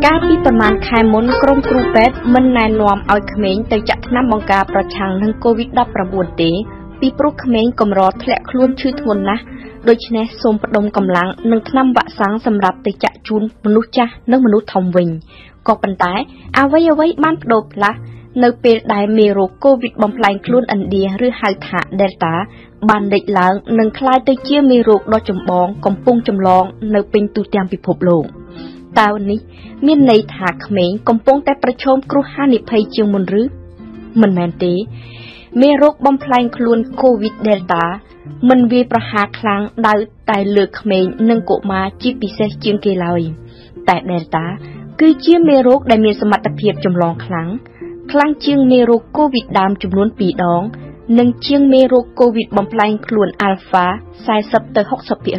ការពីប្រមាណខែមុនក្រុមគ្រូពេទ្យមិនណែនាំឲ្យក្មេងទៅចាក់ថ្នាំបង្ការប្រឆាំងនឹង COVID-19 ទេពីព្រោះក្មេងកម្រធ្លាក់ខ្លួនឈឺធ្ងន់ណាស់ដូច្នេះសូមផ្ដុំកម្លាំងនិងថ្នាំវ៉ាក់សាំងសម្រាប់ទៅចាក់ជូនមនុស្សចាស់និងមនុស្សធំវិញក៏ប៉ុន្តែអ្វីបានបដូរផ្លាស់នៅពេលដែលមេរោគ COVID បំផ្លែងខ្លួនឥណ្ឌាឬហៅថា Delta បានលេចឡើងនិងក្លាយទៅជាមេរោគដ៏ចម្បងកំពុងចម្លងនៅពេញទូទាំងពិភពលោកតើនេះមានន័យថាក្មេងកំពុងតែប្រឈមគ្រោះហានិភ័យជាងមុនឬមិនមែនទេមេរោគបំផ្លែងខ្លួន COVID Delta មិនវាយប្រហារខ្លាំងដោយតែលើក្មេងនិងកុមារជាពិសេសជាងគេឡើយតែ Delta គឺជាមេរោគដែលមានសមត្ថភាពចម្លងខ្លាំងជាងមេរោគ COVID ដើមចំនួន2ដងនិងជាងមេរោគ COVID បំផ្លែងខ្លួន Alpha 40 ទៅ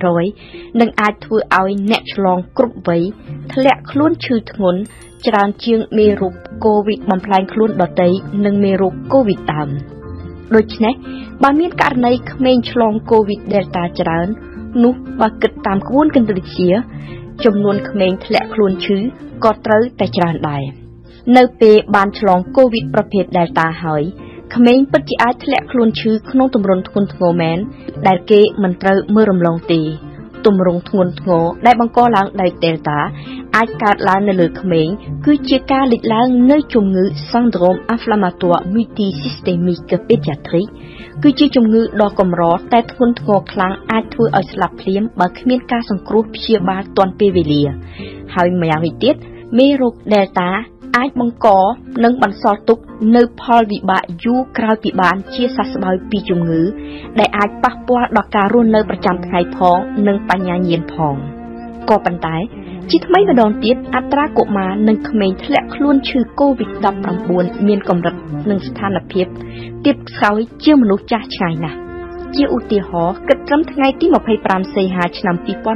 60% និងអាចធ្វើឲ្យអ្នកឆ្លងគ្រប់វ័យធ្លាក់ខ្លួនឈឺធ្ងន់ច្រើនជាងមេរោគ COVID បំផ្លែងខ្លួនដទៃនិងមេរោគ COVID ដើមដូច្នេះបើមានករណីក្មេងឆ្លង COVID Delta ច្រើននោះបើគិតតាមក្បួនគន្លឹះវិទ្យាចំនួនក្មេងធ្លាក់ខ្លួនឈឺក៏ត្រូវតែច្រើនដែរនៅពេលបានឆ្លង COVID ប្រភេទ Delta ហើយក្មេងពិតជាអាចធ្លាក់ខ្លួនឈឺក្នុងទម្រង់ធ្ងន់ធ្ងរមែនដែលគេមិនត្រូវមើលរំលងទេទម្រង់ធ្ងន់ធ្ងរដែលបង្កឡើងដោយ Delta អាចកើតឡើងនៅលើក្មេងគឺជាការលេចឡើងនៃជំងឺ Syndrome Inflammatoire Multisystemique Pédiatrique គឺជាជំងឺដ៏កម្រតែធ្ងន់ធ្ងរខ្លាំងអាចធ្វើឲ្យស្លាប់ភ្លាមបើគ្មានការសង្គ្រោះព្យាបាលទាន់ពេលវេលាហើយម្យ៉ាងវិញទៀតមេរោគ Delta អាចបង្កនិងបន្សល់ទុកនៅផលវិបាកយូរក្រោយពីបានជាសះស្បើយពីជំងឺដែលអាចប៉ះពាល់ដល់ការរស់នៅប្រចាំថ្ងៃផងនិងបញ្ញាញាណផងក៏ប៉ុន្តែជាថ្មីម្ដងទៀតអត្រាកុមារនិងក្មេងធ្លាក់ខ្លួនឈឺ COVID-19 មានកម្រិតនិងស្ថានភាពទាបខ្សោយជាមនុស្សចាស់ឆ្ងាយណាស់ជាឧទាហរណ៍គិតត្រឹមថ្ងៃទី25សីហាឆ្នាំ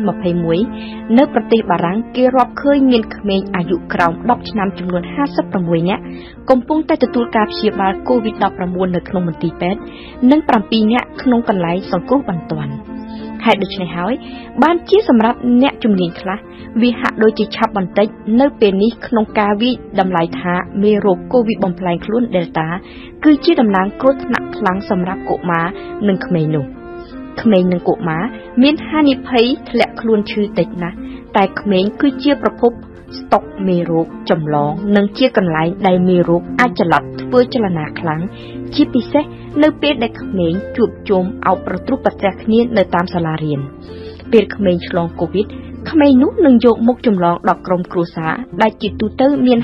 2021នៅប្រទេសបារាំងគេរាប់ឃើញមានក្មេងអាយុក្រោម10ឆ្នាំចំនួន56នាក់កំពុងតែទទួលការព្យាបាល COVID-19 នៅក្នុងមន្ទីរពេទ្យនិង7នាក់ក្នុងកន្លែងសង្គ្រោះបន្ទាន់ហេតុដូច្នេះហើយបានជាសម្រាប់អ្នកជំនាញខ្លះវាហាក់ដូចជាឆាប់បន្តិចនៅពេលនេះក្នុងការវិតម្លៃថាមេរោគ COVID បំផ្លែងខ្លួន Delta គឺជាតំណាងគ្រោះថ្នាក់ខ្លាំងសម្រាប់កុមារនិងក្មេងនោះក្មេងនិងកុមារមានហានិភ័យធ្លាក់ខ្លួនឈឺតិចណាស់តែក្មេងគឺជាប្រភពស្តុកមេរោគចម្លងនិងជាកន្លែងដែលមេរោគអាចចល័តធ្វើចលនាខ្លាំងជាពិសេសនៅពេលដែលក្មេងជួបជុំអោបប្រទ្រុបប្រទះគ្នានៅតាមសាលារៀនពេលក្មេងឆ្លង COVID ក្មេងនោះនឹងយកមុខចម្លងដល់ក្រុមគ្រួសារដែលជាទូទៅមាន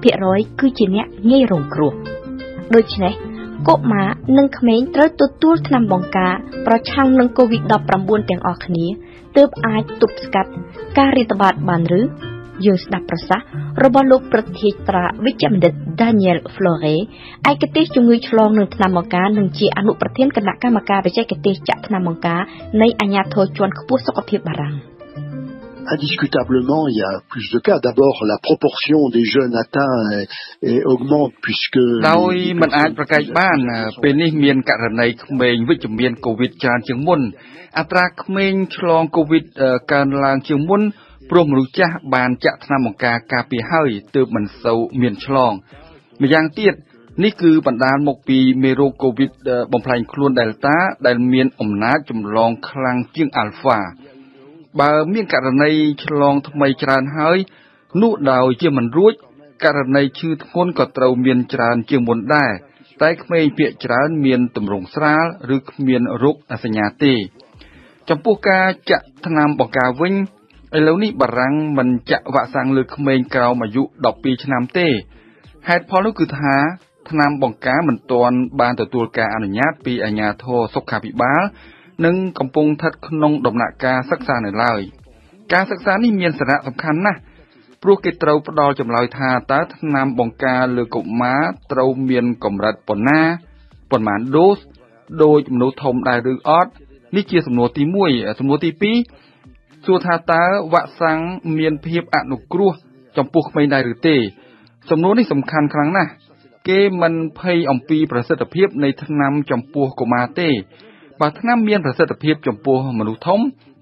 5% គឺជាអ្នកងាយរងគ្រោះដូច្នេះកុមារនិងក្មេងត្រូវទទួលថ្នាំបង្ការប្រឆាំងនឹង COVID-19 ទាំងអស់គ្នាទើបអាចទប់ស្កាត់ការរាតត្បាតបានឬយើងស្ដាប់ប្រសាសន៍របស់លោកប្រធាត្រាវិជ្ជបណ្ឌិត Daniel Flore ឯកទេសជំងឺឆ្លងនឹងថ្នាំបង្ការនិងជាអនុប្រធានគណៈកម្មការបច្ចេកទេសចាក់ថ្នាំបង្ការនៃអាជ្ញាធរជាន់ខ្ពស់សុខភាពបារាំង Indiscutablement, il y a plus de cas. D'abord, la proportion des jeunes atteints augmente puisque... ដោយមិនអាចប្រកែកបានពេលនេះមានករណីក្មេងវិជ្ជមានកូវីដច្រើនជាងមុនអត្រាក្មេងឆ្លងកូវីដកើនឡើងជាងមុនព្រោះមនុស្សចាស់បានចាក់ថ្នាំបង្ការការពារហើយទើបមិនសូវមានឆ្លងម្យ៉ាងទៀតនេះគឺបណ្ដាលមកពីមេរោគកូវីដបំផ្លែងខ្លួន Delta ដែលមានអំណាចចម្លងខ្លាំងជាង Alphaបើមានករណីឆ្លងថ្មីច្រើនហើយនោះដោយជាមិនរួចករណីឈឺធ្ងន់ក៏ត្រូវមានច្រើនជាងមុនដែរតែក្មេងភាគច្រើនមានទម្រង់ស្រាលឬគ្មានរោគសញ្ញាទេចំពោះការចាក់ថ្នាំបង្ការវិញឥឡូវនេះបារាំងមិនចាក់វ៉ាក់សាំងលើក្មេងក្រោមអាយុ12ឆ្នាំទេហេតុផលនោះគឺថាថ្នាំបង្ការមិនទាន់បានទទួលការអនុញ្ញាតពីអាជ្ញាធរសុខាភិបាលនិងកំពុងស្ថិតក្នុងដំណាក់កាលសិក្សានៅឡើយការសិក្សានេះមានសារៈសំខាន់ណាស់ព្រោះគេត្រូវផ្ដល់ចម្លើយថាតើថ្នាំបង្ការលើកុមារត្រូវមានកម្រិតប៉ុណ្ណាប៉ុន្មានដូសដោយមនុស្សធំដែរឬអត់នេះជាសំណួរទី1សំណួរទី2សួរថាតើវ៉ាក់សាំងមានភាពអនុគ្រោះចំពោះក្មេងដែរឬទេសំណួរនេះសំខាន់ខ្លាំងណាស់គេមិនភ័យអំពីប្រសិទ្ធភាពនៃថ្នាំចំពោះកុមារទេបើថ្នាំមានប្រសិទ្ធភាពចំពោះមនុស្សធំ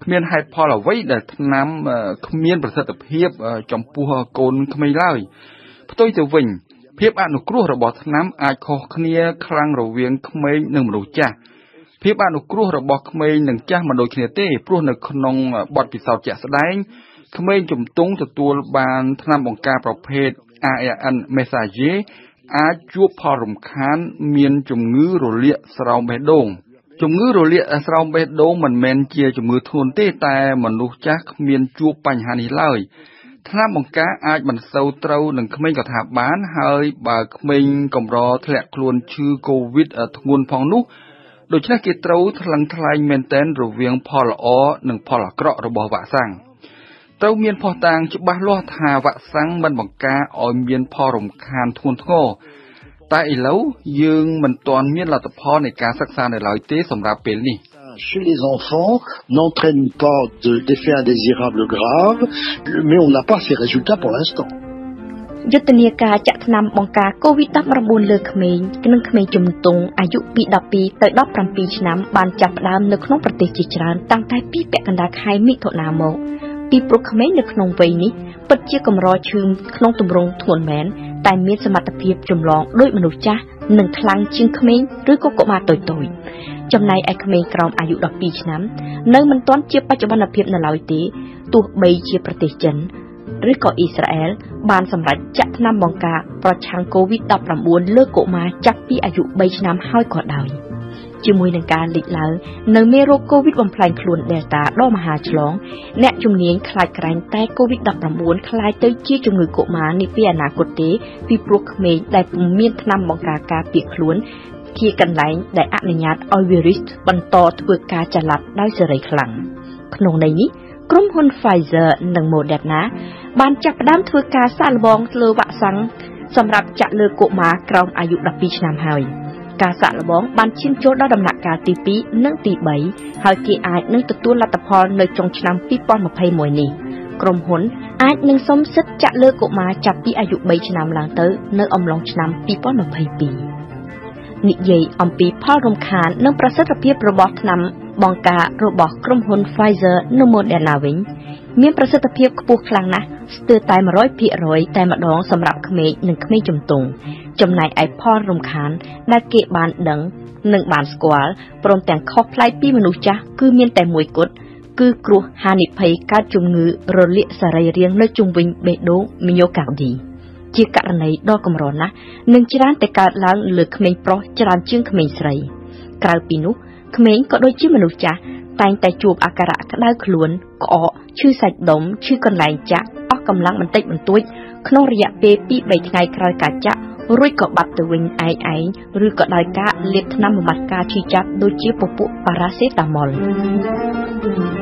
គ្មានហេតុផលអ្វីដែលថ្នាំគ្មានប្រសិទ្ធភាពចំពោះកូនក្មេងឡើយផ្ទុយទៅវិញភាពអនុគ្រោះរបស់ថ្នាំអាចខុសគ្នាខ្លាំងរវាងក្មេងនិងមនុស្សចាស់ភាពអនុគ្រោះរបស់ក្មេងនិងចាស់មិនដូចគ្នាទេព្រោះនៅក្នុងបទពិសោធន៍ជាក់ស្ដែងក្មេងជំទង់ទទួលបានថ្នាំបង្ការប្រភេទ ARN Messager អាចជួបផលរំខានមានជំងឺរលាកស្រោមបេះដូងជំងឺរលាកស្រោមបេះដូងមិនមែនជាជំងឺធ្ងន់ទេតែមនុស្សចាស់គ្មានជួបបញ្ហានេះឡើយថ្នាំបង្ការអាចមិនសូវត្រូវនឹងក្មេងក៏ថាបានហើយបើក្មេងកម្រធ្លាក់ខ្លួនឈឺកូវីដធ្ងន់ផងនោះដូច្នេះគេត្រូវថ្លឹងថ្លែងមែនទែនរវាងផលល្អនិងផលអាក្រក់របស់វ៉ាក់សាំងត្រូវមានភស្តុតាងច្បាស់លាស់ថាវ៉ាក់សាំងមិនបង្ការឲ្យមានផលរំខានធ្ងន់ធ្ងរតែឥឡូវយើងមិនទាន់មានលទ្ធផលនៃការសិក្សានៅឡើយទេសម្រាប់ពេលនេះ Chez les enfants n'entraîne pas d'effets indésirables graves, mais on n'a pas ces résultats pour l'instant. យុទ្ធនាការចាក់ថ្នាំបង្ការ COVID-19 លើក្មេងនិងក្មេងជំទង់អាយុពី12ទៅ17ឆ្នាំបានចាប់ផ្ដើមនៅក្នុងប្រទេសជាច្រើនតាំងតែពីពាក់កណ្ដាលខែមិថុនាមកពីព្រោះក្មេងនៅក្នុងវ័យនេះពិតជាកម្រឈឺក្នុងទម្រង់ធ្ងន់មែនតែមានសមត្ថភាពចម្លងដោយមនុស្សចាស់និងខ្លាំងជាងក្មេងឬក៏កុមារតូចៗចំណែកឯក្មេងក្រោមអាយុ12ឆ្នាំនៅមិនទាន់ជាបច្ចុប្បន្នភាពនៅឡើយទេទោះបីជាប្រទេសចិនឬក៏អ៊ីស្រាអែលបានសម្រេចចាក់ថ្នាំបង្ការប្រឆាំង COVID-19 លើកុមារចាប់ពីអាយុ3ឆ្នាំហើយក៏ដោយជាមួយនឹងការលេចឡើងនៅមេរោគ COVID បំផ្លាញខ្លួន Delta ដ៏មហាឆ្លងអ្នកជំនាញខ្លាចក្រែងតែ COVID-19 ខ្លាយទៅជាជំងឺកុមារនាពេលអនាគតទេពីព្រោះក្មេងដែលពុំមានថ្នាំបង្ការការពារខ្លួនជាកន្លែងដែលអនុញ្ញាតឲ្យវីរុសបន្តធ្វើការចល័តដោយសេរីខ្លាំងក្នុងន័យនេះក្រុមហ៊ុន Pfizer និង Moderna បានចាប់ផ្ដើមធ្វើការសាកល្បងលើវ៉ាក់សាំងសម្រាប់ចាក់លើកុមារក្រោមអាយុ12ឆ្នាំហើយការសាកល្បងបានឈានចូលដល់ដំណាក់កាលទី2និងទី3ហើយគេអាចនឹងទទួលលទ្ធផលនៅចុងឆ្នាំ2021នេះក្រុមហ៊ុនអាចនឹងសុំសិទ្ធិចាក់លើកុមារចាប់ពីអាយុ3ឆ្នាំឡើងទៅនៅអំឡុងឆ្នាំ2022និយាយអំពីផលរំខាននិងប្រសិទ្ធភាពរបស់ថ្នាំបង្ការរបស់ក្រុមហ៊ុន Pfizer និង Moderna វិញមានប្រសិទ្ធភាពខ្ពស់ខ្លាំងណាស់ស្ទើរតែ 100% តែម្ដងសម្រាប់ក្មេងនិងក្មេងជំទង់ចំណែកឯផលរំខានដែលគេបានដឹងនិងបានស្គាល់ព្រមទាំងខុសប្លែកពីមនុស្សចាស់គឺមានតែមួយគត់គឺគ្រោះហានិភ័យកើតជំងឺរលាកសរីរាង្គនៅជុំវិញបេះដូង Myocarditis ជាករណីដ៏កម្រណាស់និងច្រើនតែកើតឡើងលើក្មេងប្រុសច្រើនជាងក្មេងស្រីក្រៅពីនោះក្មេងក៏ដូចជាមនុស្សចាស់តែងតែជួបអាការៈក្តៅខ្លួនក្អកឈឺសាច់ដុំឈឺកន្លែងចាក់អស់កម្លាំងបន្តិចបន្តួចក្នុងរយៈពេល2-3ថ្ងៃក្រោយការចាក់រួចក៏បាត់ទៅវិញឯងឬក៏ដោយការលាបថ្នាំបំបាត់ការឈឺចាប់ដូចជាពពួកប៉ារ៉ាសេតាមុល